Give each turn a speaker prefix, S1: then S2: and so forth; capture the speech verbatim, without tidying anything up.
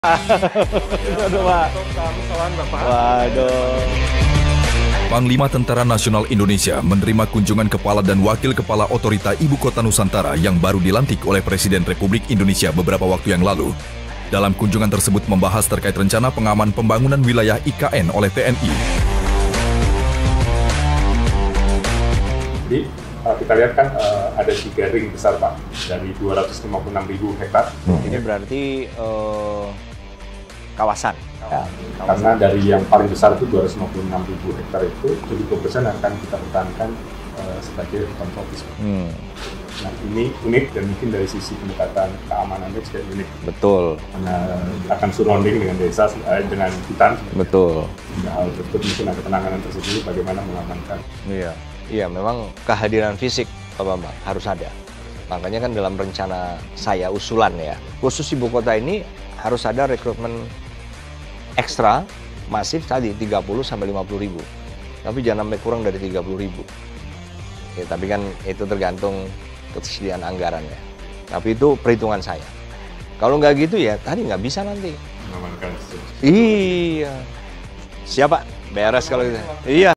S1: Waduh, Pak. Waduh.
S2: Panglima Tentara Nasional Indonesia menerima kunjungan Kepala dan Wakil Kepala Otorita Ibu Kota Nusantara yang baru dilantik oleh Presiden Republik Indonesia beberapa waktu yang lalu. Dalam kunjungan tersebut membahas terkait rencana pengaman pembangunan wilayah I K N oleh T N I.
S3: Jadi kita lihat kan uh, ada tiga ring besar, Pak, dari dua ratus lima puluh enam ribu hektar.
S1: Hmm. Ini berarti uh, kawasan.
S3: Ya, karena dari yang paling besar itu dua ratus lima puluh enam ribu hektar itu tujuh puluh persen akan kita pertahankan uh, sebagai hutan tropis. Hmm. Nah, ini unik dan mungkin dari sisi pendekatan keamanannya juga unik.
S1: Betul.
S3: Karena akan surrounding dengan desa, eh, dengan hutan.
S1: Betul.
S3: Nah, hal tersebut mungkin ada penanganan tersendiri bagaimana mengamankan.
S1: Iya. Iya, memang kehadiran fisik, Pak Bambang, harus ada. Makanya kan dalam rencana saya usulan ya, khusus ibu kota ini harus ada rekrutmen ekstra masif tadi tiga puluh sampai lima puluh ribu. Tapi jangan sampai kurang dari tiga puluh ribu. Ya, tapi kan itu tergantung ketersediaan anggaran ya. Tapi itu perhitungan saya. Kalau nggak gitu ya tadi nggak bisa nanti.
S3: Mengamankan.
S1: Iya. Siapa? Beres kalau gitu. Iya.